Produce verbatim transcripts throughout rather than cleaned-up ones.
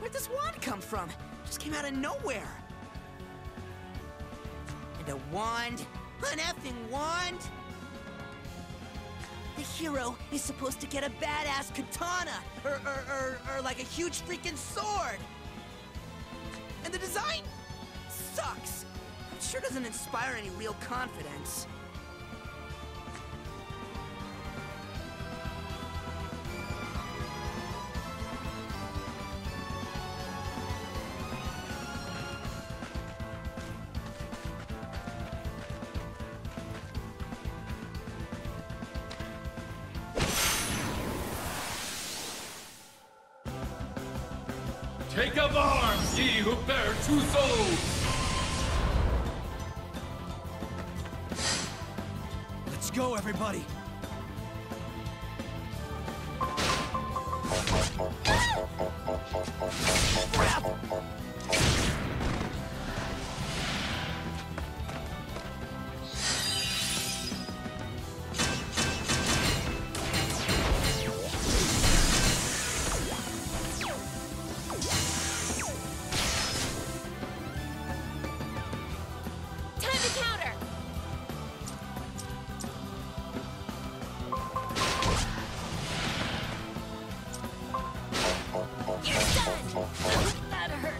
Where'd this wand come from? It just came out of nowhere. And a wand? An effing wand? The hero is supposed to get a badass katana, or, or, or, or like a huge freaking sword. And the design sucks. It sure doesn't inspire any real confidence. Take up arms, ye who bear two souls! Let's go, everybody! Crap! That hurt.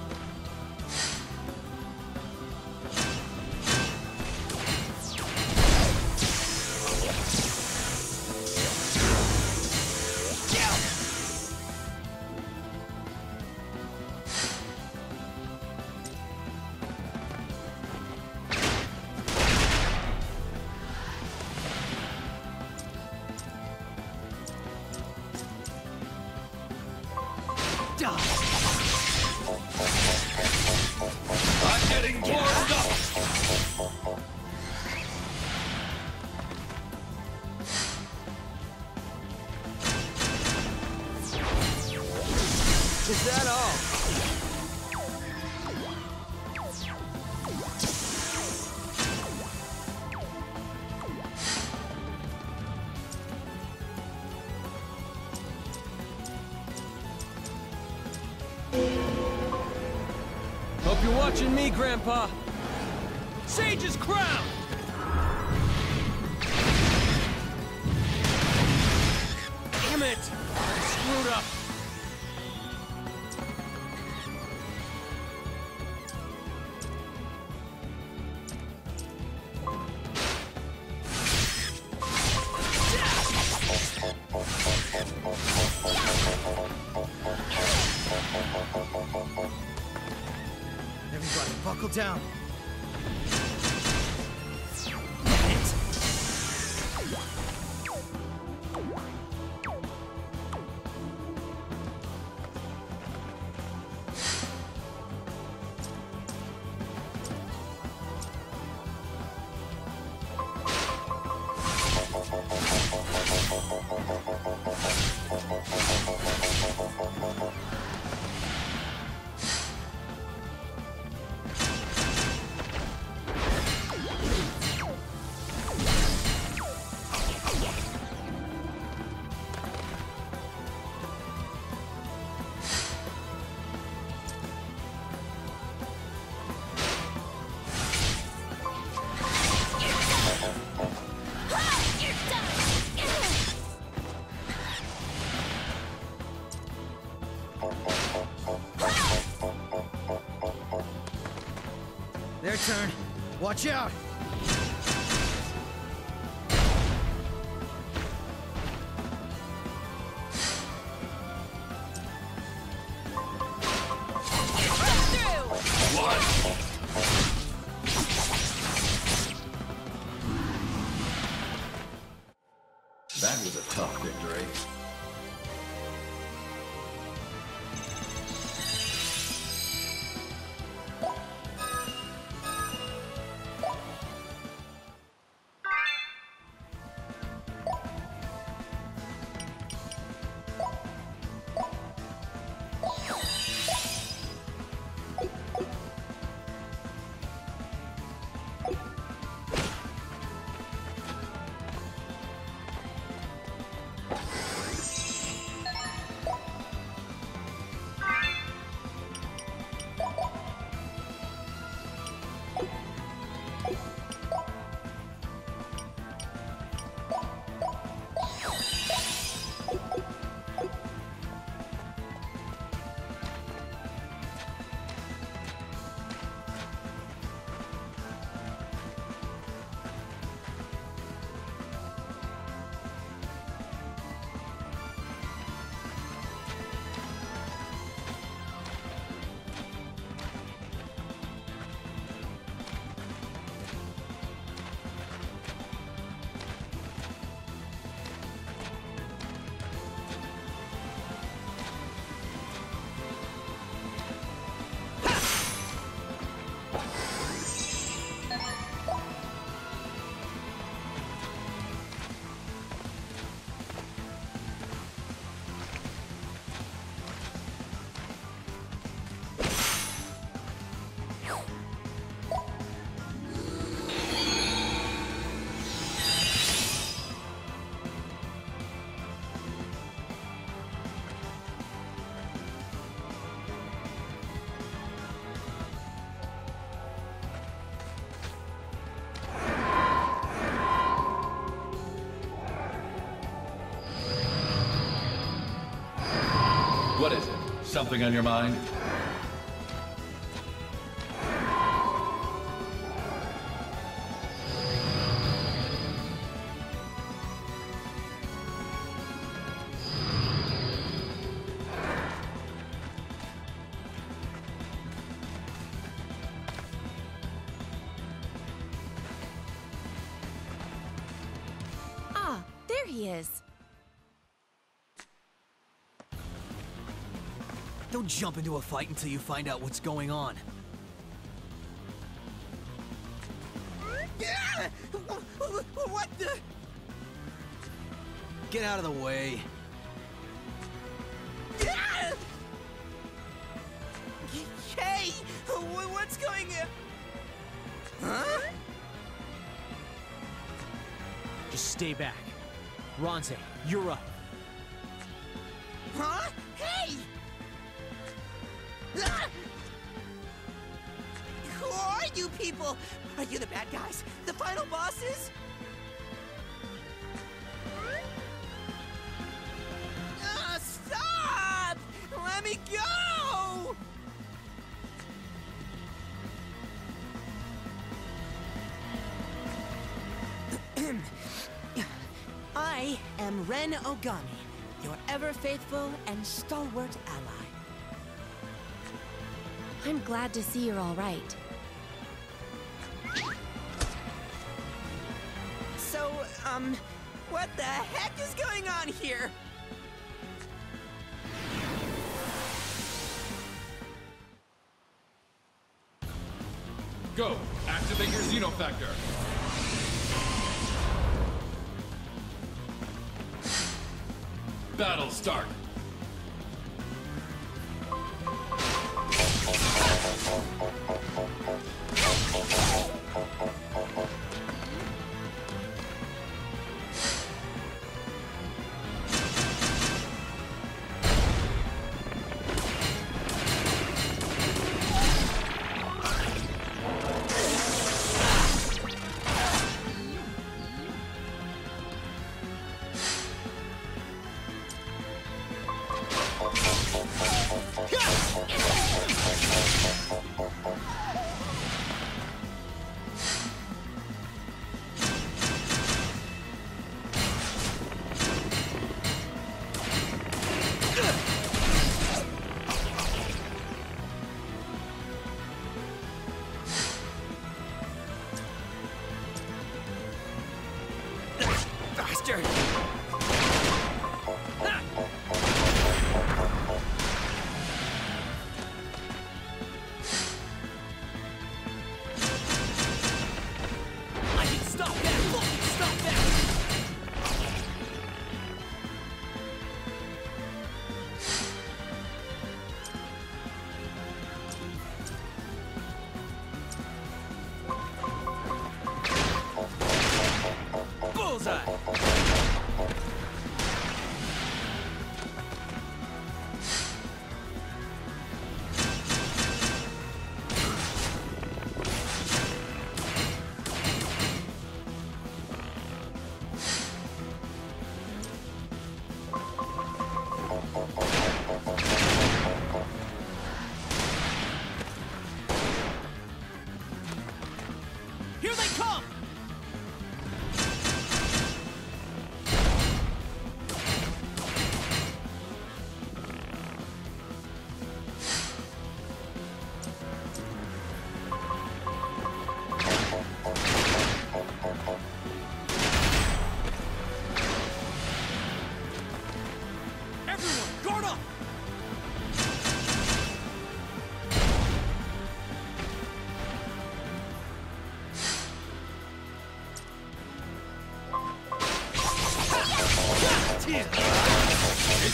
I'm getting warmed up! Is that all? Hope you're watching me, Grandpa. Sage is crowned! Damn it! I screwed up. Everybody, buckle down. Their turn. Watch out! That was a tough victory. What is it? Something on your mind? Ah, there he is. Don't jump into a fight until you find out what's going on. Yeah! What the? Get out of the way. Yeah! Hey! What's going on? Huh? Just stay back. Ronze, you're up. Huh? Hey! Ah! Who are you people? Are you the bad guys? The final bosses? Ah, stop! Let me go! I am Ren Ogami, your ever-faithful and stalwart ally. I'm glad to see you're all right. So, um, what the heck is going on here? Go! Activate your Xenofactor! Battle start! Bastard! I can stop that! Fucking stop that! Bullseye!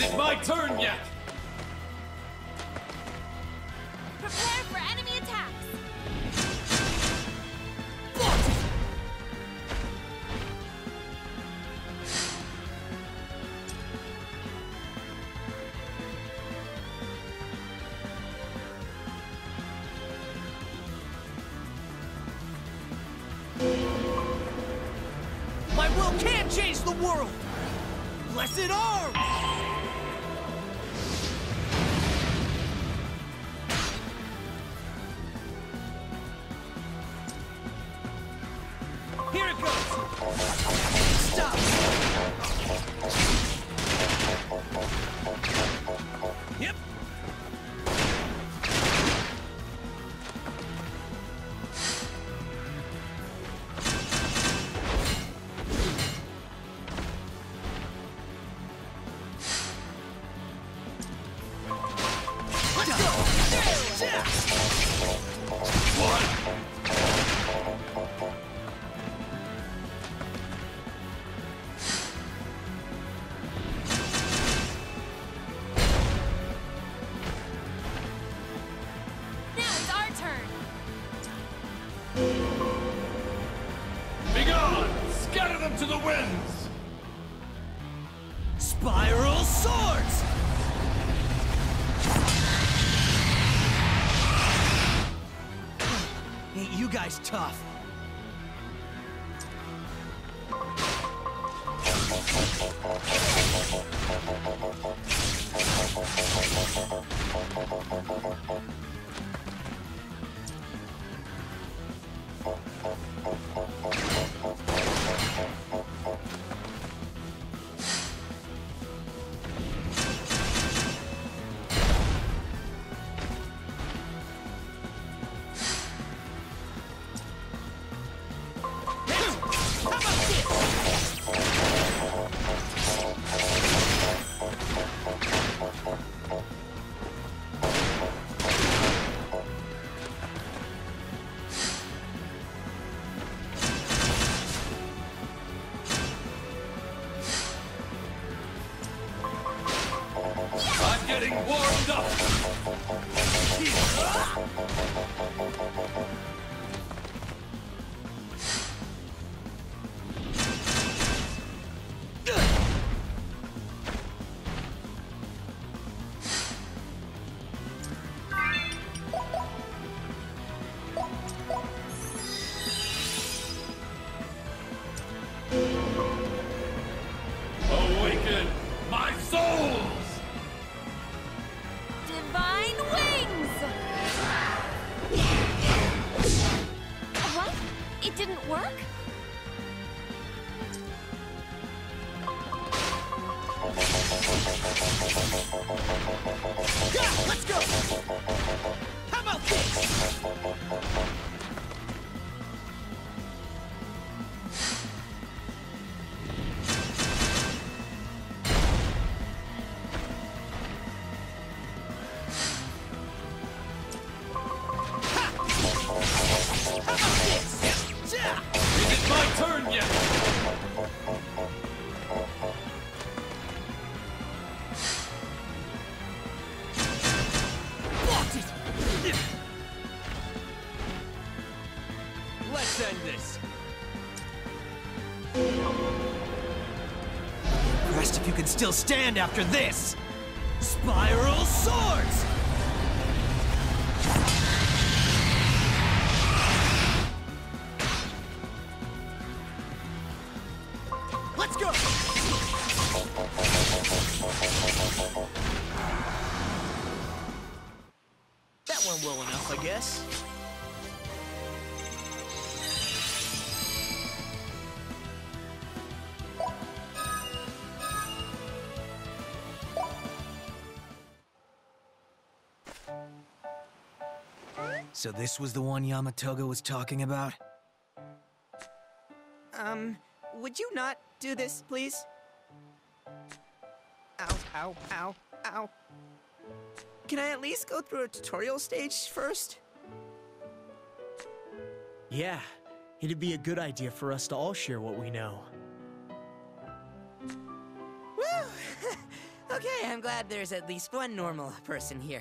it my turn yet? Prepare for enemy attacks! My will can change the world! Blessed arms! Here it goes! Stop! Yep! Begone! Scatter them to the winds! Spiral swords! Ain't you guys tough? I'm getting warmed up! Awaken my souls! Divine wings! What? It didn't work? Yeah, let's go! How about this? Is it my turn yet? Let's end this. Impressed if you can still stand after this. Spiral swords! Let's go! That went well enough, I guess. So this was the one Yamatoga was talking about? Um, would you not do this, please? Ow, ow, ow, ow. Can I at least go through a tutorial stage first? Yeah, it'd be a good idea for us to all share what we know. Woo! Okay, I'm glad there's at least one normal person here.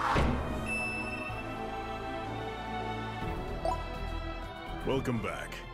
Welcome back.